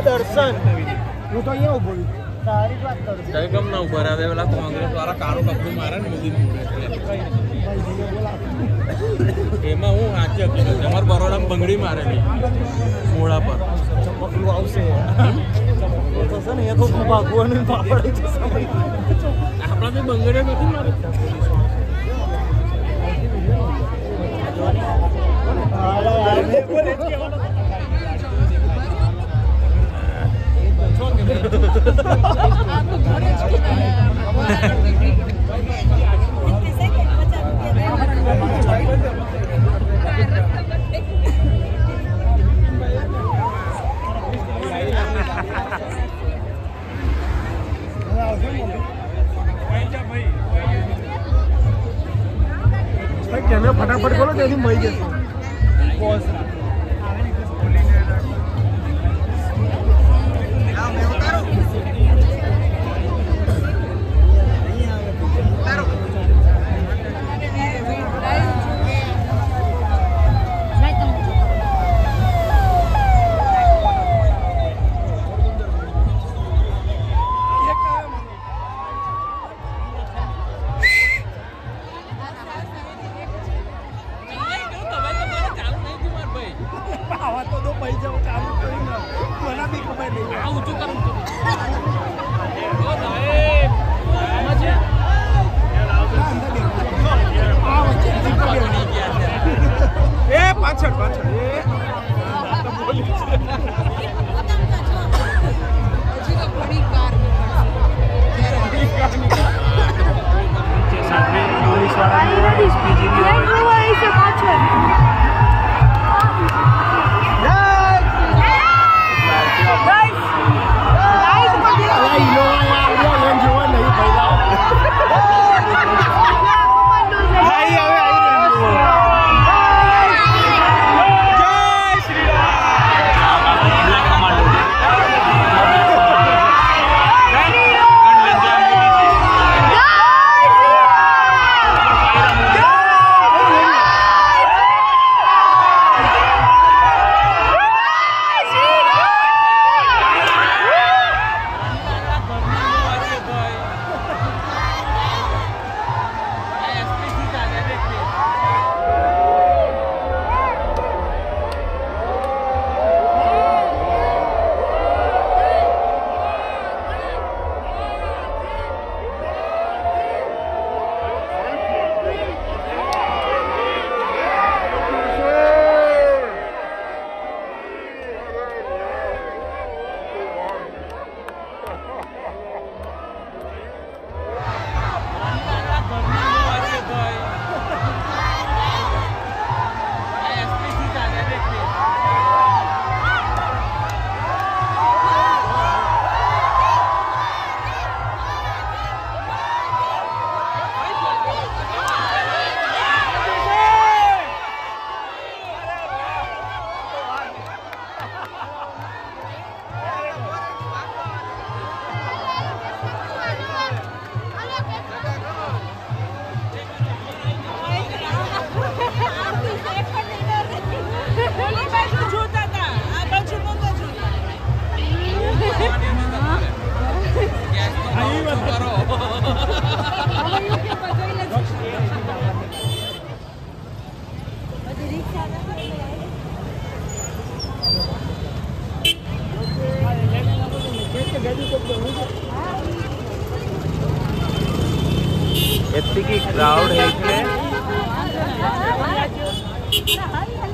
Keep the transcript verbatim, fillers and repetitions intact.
દર્શન હું તો અહીંયા ઉભો છું તારી વાત કરું કઈ ગમ ના ઉભા રહ્યા પેલા કોંગ્રેસ વાળા કાળું કપડું મારે ને મોદી એમાં હું આજે અમારા બરોડામાં બંગડી મારેલી મોડા પર ચમકલું આવશે તો છે ને એ તો ભાગવાનું પાપડ આપણા તો બંગડીઓ નથી મારે फटाफट बोलो तेरी मई जैसे एत्ती की क्राउड है इसमें